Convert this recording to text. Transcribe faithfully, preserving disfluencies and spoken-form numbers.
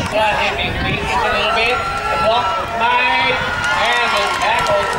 Start hipping feet just a little bit. The block, my, and the tackle.